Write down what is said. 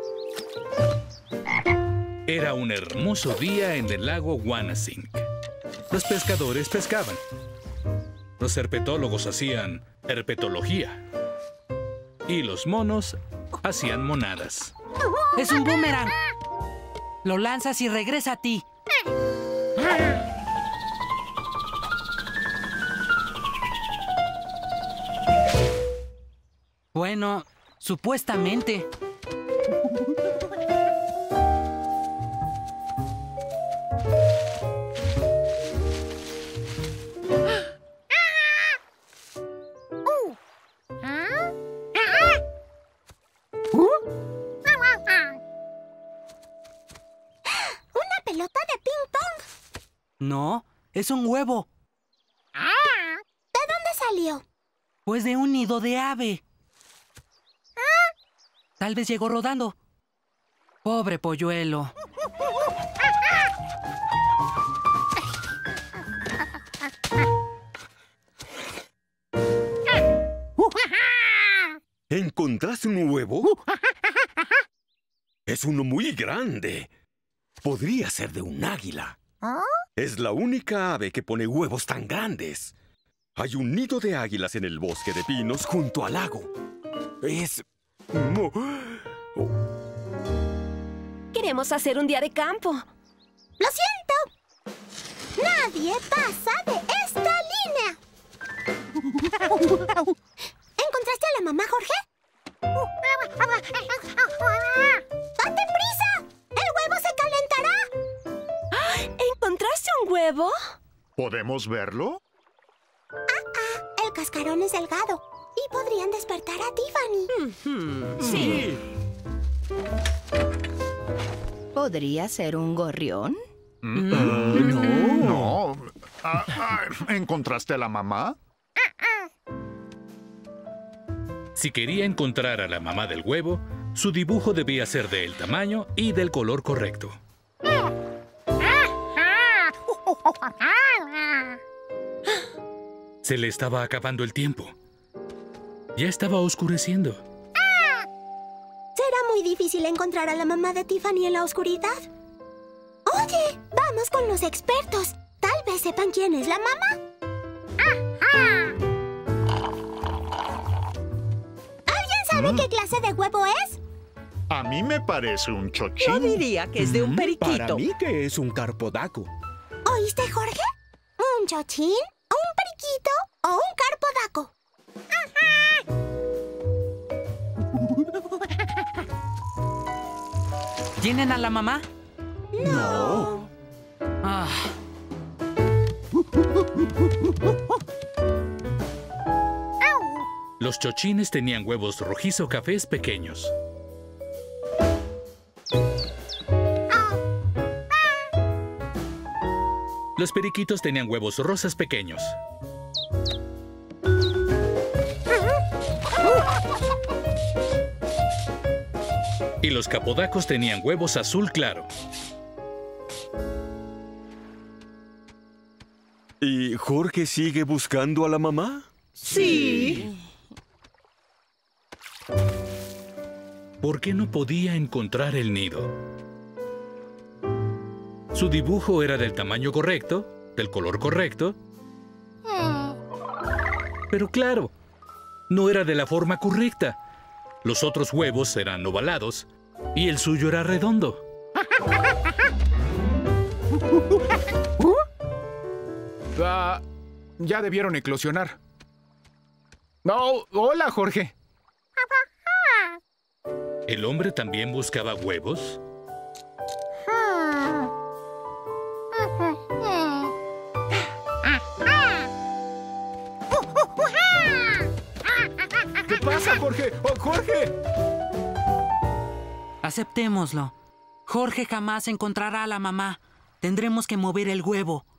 Era un hermoso día en el lago Wanasing. Los pescadores pescaban. Los herpetólogos hacían herpetología. Y los monos hacían monadas. ¡Es un boomerang! Lo lanzas y regresa a ti. Bueno, supuestamente. ¡Una pelota de ping-pong! No, es un huevo. ¿De dónde salió? Pues de un nido de ave. Tal vez llegó rodando. Pobre polluelo. ¿Encontraste un huevo? Es uno muy grande. Podría ser de un águila. Es la única ave que pone huevos tan grandes. Hay un nido de águilas en el bosque de pinos junto al lago. Queremos hacer un día de campo. ¡Lo siento! ¡Nadie pasa de esta línea! ¿Encontraste a la mamá, Jorge? ¡Date prisa! ¡El huevo se calentará! ¿Encontraste un huevo? ¿Podemos verlo? El cascarón es delgado y podrían despertar a Tiffany. Sí. ¿Podría ser un gorrión? No. ¿Encontraste a la mamá? Si quería encontrar a la mamá del huevo, su dibujo debía ser del tamaño y del color correcto. Se le estaba acabando el tiempo. Ya estaba oscureciendo. ¿Será muy difícil encontrar a la mamá de Tiffany en la oscuridad? Oye, vamos con los expertos. Tal vez sepan quién es la mamá. ¿Alguien sabe qué clase de huevo es? A mí me parece un chochín. Yo diría que es de un periquito. Para mí que es un carpodaco. ¿Oíste, Jorge? ¿Un chochín? ¿Un periquito? ¿O un carpodaco? ¿Tienen a la mamá? No. Ah, Los chochines tenían huevos rojizo cafés pequeños. Los periquitos tenían huevos rosas pequeños. Y los capodacos tenían huevos azul claro. ¿Y Jorge sigue buscando a la mamá? Sí. ¿Por qué no podía encontrar el nido? Su dibujo era del tamaño correcto, del color correcto. Pero claro, no era de la forma correcta. Los otros huevos eran ovalados y el suyo era redondo. Ya debieron eclosionar. Oh, hola, Jorge. ¿El hombre también buscaba huevos? ¿Qué pasa, Jorge? ¡Oh, Jorge! aceptémoslo. Jorge jamás encontrará a la mamá. Tendremos que mover el huevo.